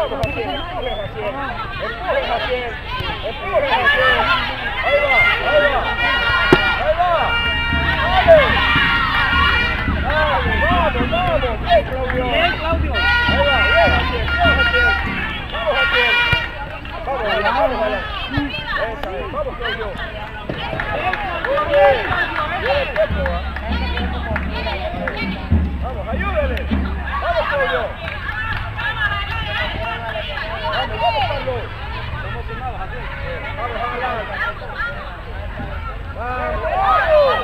vamos, Jaciel, empujen, Jaciel. Empujen, Jaciel. Empujen, Jaciel. Ahí va, ahí va. Ahí va. Dale. Dale, vamos, vamos. Bien, Claudio. Bien, Claudio. Ahí va, bien, Jaciel. Bien, Jaciel. Vamos, Jaciel. Vamos, Alan, vamos, Alan. Esa es, vamos, Claudio. Muy bien. Bien el tiempo, ¿va? Vamos, ayúdale. Vamos, Claudio. Vamos, vamos, Carlos. Vamos, Alan. Vamos, vamos.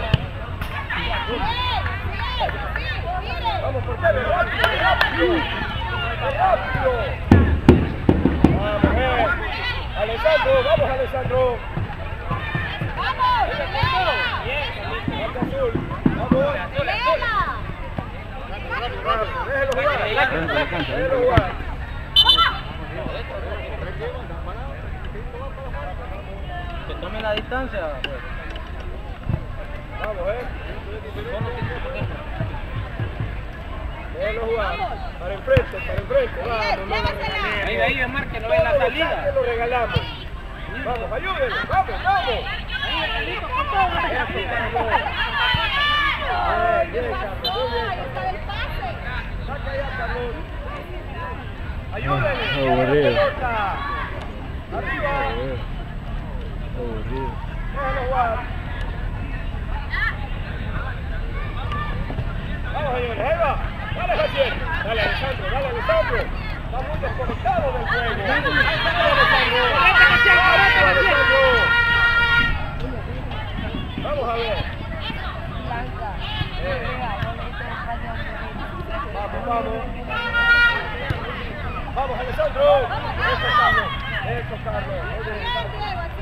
Vamos, portero, rápido, rápido. Rápido. Vamos, Alessandro, vamos, Alessandro. ¡Vamos! Marca azul. Vamos. Déjelo jugar. Déjelo jugar. Que tome la distancia, pues. Vamos, Déjelo jugar. Para enfrente, vamos, no lo regalemos. Ahí, marque, no ve la salida. Que lo regalamos. Vamos, ayúdenlo, vamos, vamos. Bien, Carlos, muy bien, Carlos. Saca ya, Carlos. Ayúdenle, la pelota. Arriba. Aburrido. Déjalo jugar. Vamos, señores, ahí va. Dale, Jaciel. Dale, Alessandro, dale, Alessandro. Está muy desconectado del juego. Dale, Alessandro. Vamos a ver. Vamos, vamos. Vamos, Alessandro. Eso, Carlos. Eso, Carlos. Muy bien, Carlos.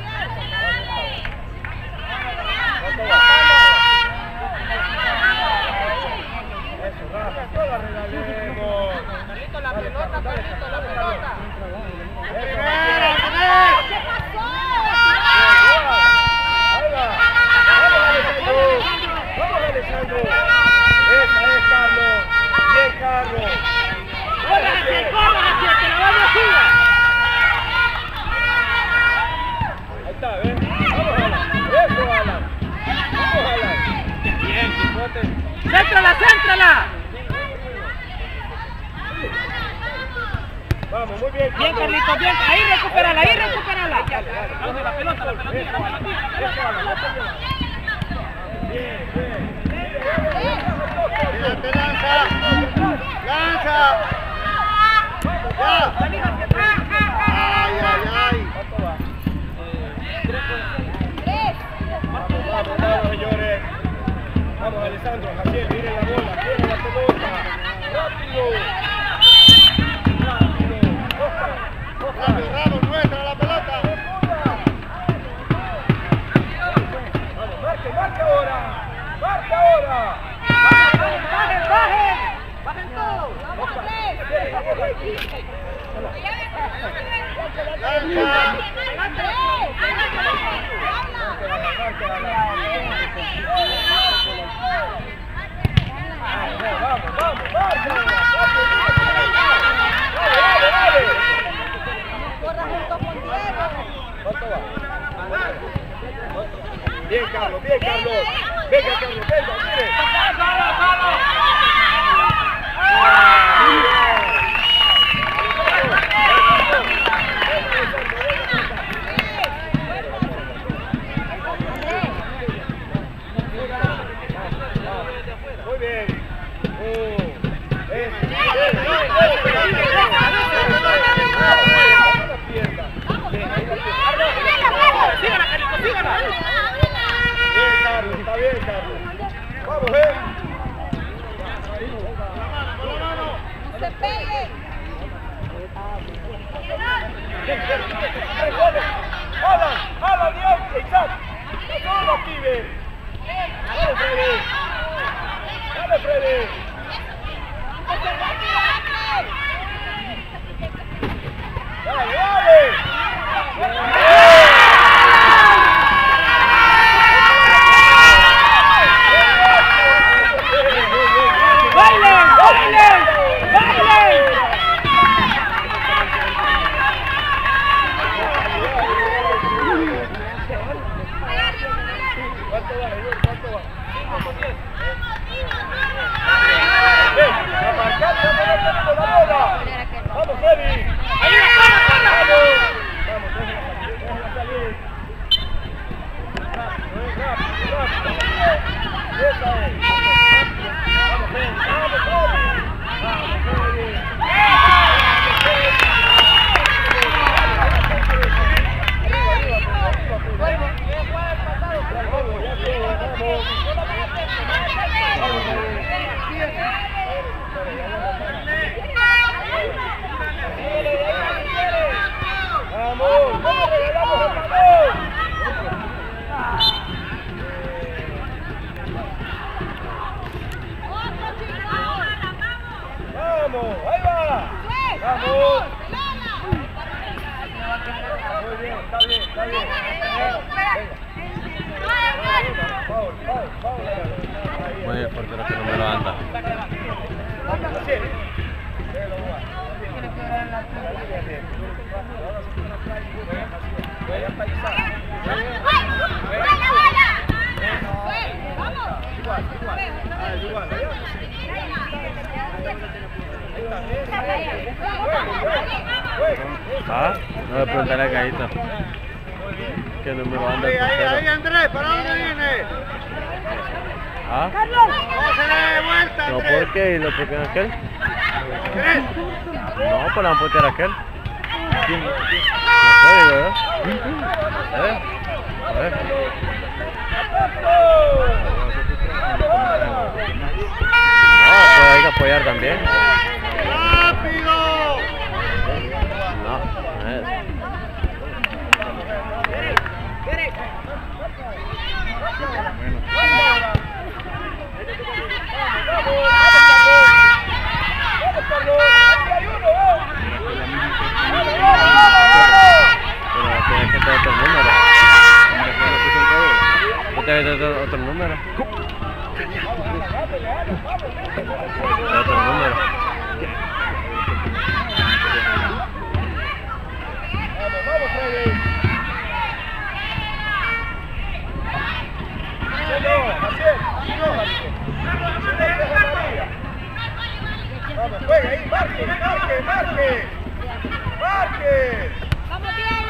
Eso, Rafa, no la regalemos. Carlito, la pelota, Carlito, la pelota. Vamos, Alessandro. Esa es, Carlos. Bien, Carlos. ¡Córrate, que la vaya a subir! Ahí está, ¿ves? Vamos, Alan. Eso, Alan. Vamos, Alan. Bien, Quijote. ¡Céntrala! Vamos, muy bien. Bien, Carlitos, bien. Ahí recupérala. Dale, La pelota. Eso, Alan. Eso, Alan. Bien, bien. Tírate, lanza. Lanza. Ya. Ay, ay, ay. ¿Cuánto va? Vamos, señores. Vamos, Alessandro, Jaciel, miren la bola, tiene la pelota. ¡Rápido! Rápido, Ramos, muestra la pelota. Vamos, marque ahora. Marque ahora. ¡Bajen todos! Vamos, Corra junto con Diego. ¿Cuánto va? Bien, Carlos, bien, Carlos. Venga, Carlos, venga, mire. Muy bien. Bien, Carlos, está bien, Carlos. Vamos, No se pegue. Alan, Dios, Isaac. No lo pibe. Dale, Freddy. Dale, Freddy. Dale. vamos, ahí va. Vamos. Muy bien, está bien, está bien. Muy bien, portero que no me lo anda. Ah, no le preguntaré a Caíto. ¿Qué número anda el portero? Ahí, Andrés, ¿para dónde viene? ¿Ah? ¡Pásale de vuelta, No, Andrés! ¿por qué? ¿Y lo por qué aquel? ¿Qué? No, pues la putear a aquel. No sé, digo yo. A ver. No, pues hay que apoyar también. ¡Rápido! No, no es. Pero tienes que tener otro número. ¿Tú te ves otro número? Otro número. Vamos, Freddy. Vamos, juega ahí, marque. Vamos, Diego.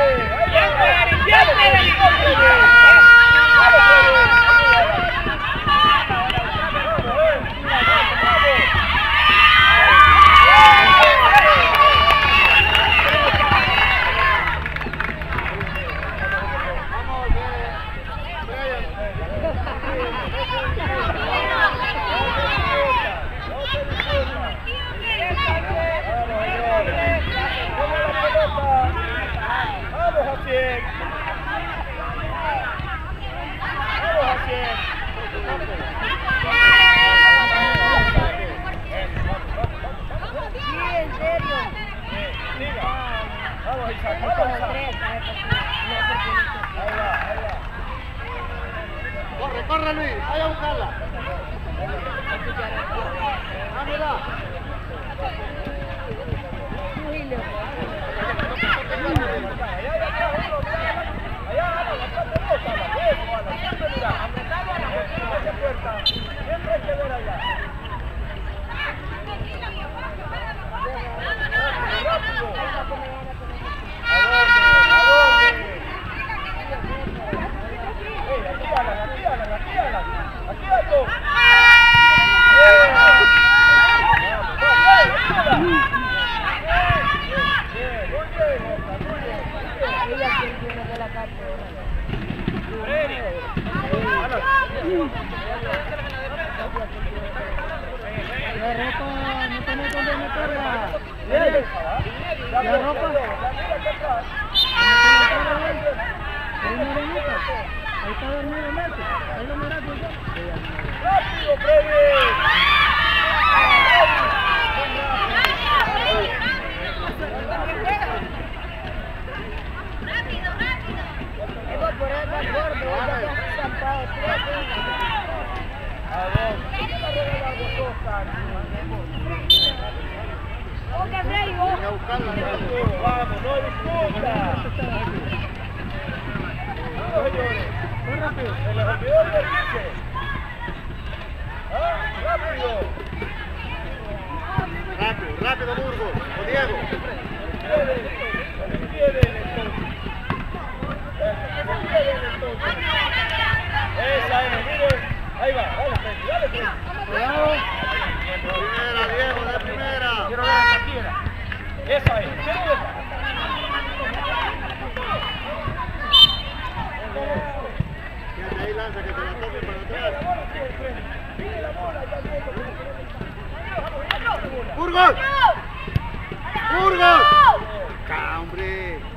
Corre, Luis, vaya a buscarla. Dámela. Vamos, no discuta. No, señores. Se les olvidó el berrinche. ¿Ah? ¡Rápido! Rápido, Burgos. O Diego. Esa es, miren. Ahí va, dale, Freddy. Cuidado. Primera, Diego, de primera. Quiero ver esa piedra. Esa es. Quédate ahí, lanza, que te la toque para atrás. ¡Burgos! ¡Burgos! ¡Cá, hombre!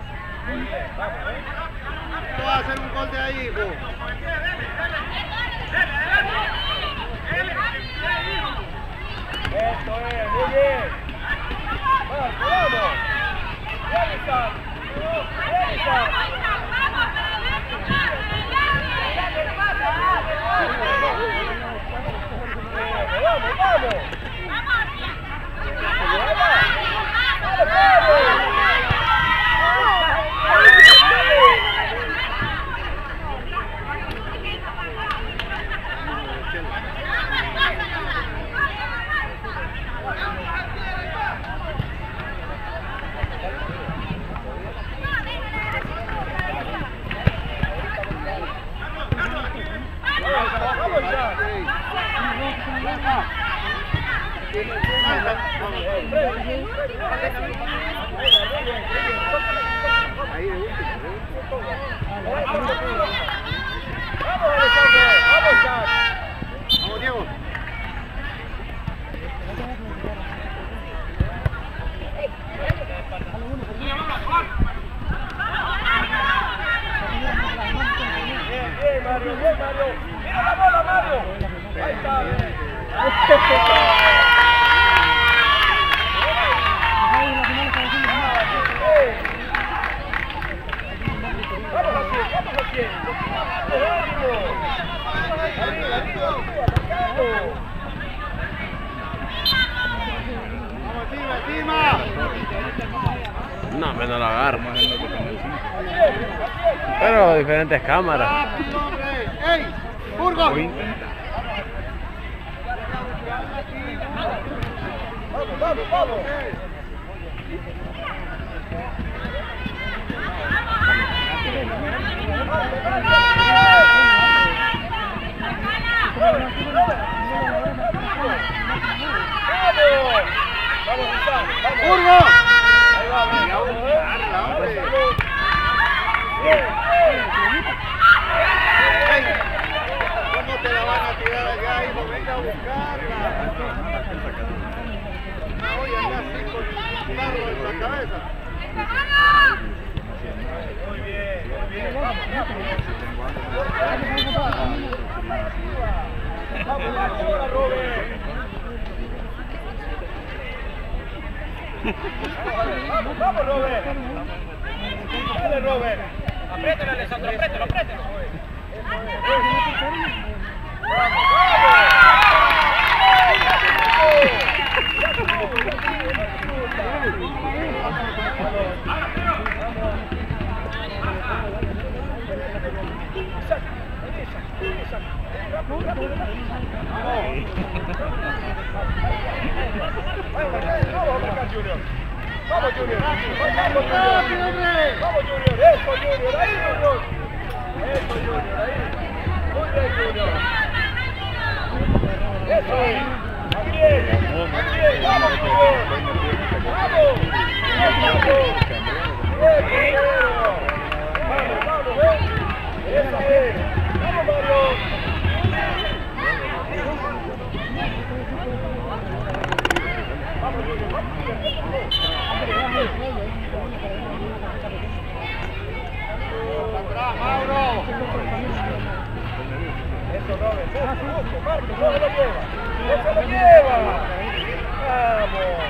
No va a hacer un gol de ahí, hijo. Eso es, muy bien. Marco, vamos. Bien, Isaac. Bien, Isaac. Vamos, vamos. Vamos, Diego. Bien, Mario, bien, Mario. Mira la bola, Mario. Ahí está. Vamos a pie, vamos a pie. Arriba, arriba, atacando. Vamos encima, encima. No, me no la agarro. Pero diferentes cámaras. Rápido, hombre. ¡Ey! ¡Burgos! Vamos, vamos, vamos. ¡Burgos! Ahí va, bien. ¿Cómo te la van a tirar allá, hijo? Venga a buscarla. Oye, anda así con un carro en la cabeza. Muy bien, muy bien. Vamos, vamos ahora, Robert. Vamos, vamos, Robert. Dale, Robert. Apriétalo, Alessandro, apriétalo, apriétalo. Vamos, Junior. Vamos, Junior. Eso, Junior. Ahí, Junior. Eso, Junior. Ahí. Muy bien, Junior. Eso es. Bien. Bien. Vamos, Junior. Vamos. Bien, vamos, vamos, Eso es. Vamos, Mario. Vamos, Junior. ¡Atrás, Mauro! Eso, Robert. Eso, Marco, no se lo lleva. No se lo lleva. Vamos.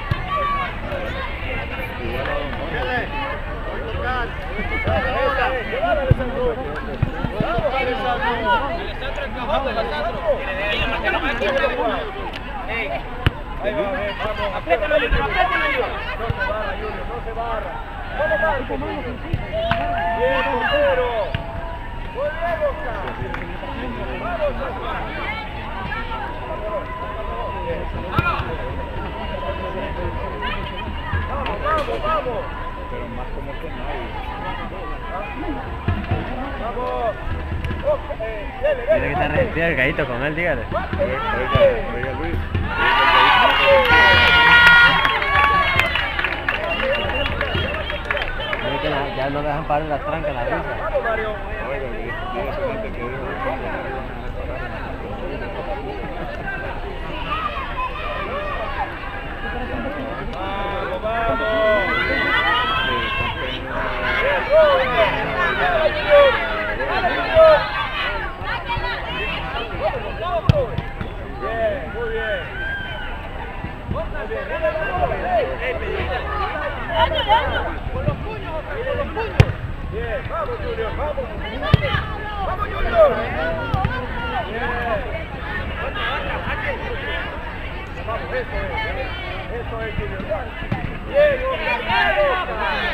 ¡Cógele! ¡Voy a buscar! Llevar a Alessandro. Vamos, Alessandro. Alessandro encajando, Alessandro. Ahí, marcalo, marcalo. Ey. Ahí va, vamos. Apriétalo, Junior, apriétalo, Junior. No se barra, Junior, no se barra. Vamos, Marco. Bien, puntero. Muy bien, Oscar. Vamos, Oscar. Vamos, vamos, vamos. Pero más como que nadie. Vamos. Dele, Tiene que dele. estar resentido el gallito con él, dígale. Oiga Luis. Tiene que ya no dejan parar en la tranca la brisa. Vamos, Mario. Oiga, diga su gente que dijo. Vamos, vamos. Bien, muy bien. Con los puños, con los puños. Bien, vamos Junior, vamos. Vamos Junior. Bien. Vamos, eso es Junior. Bien,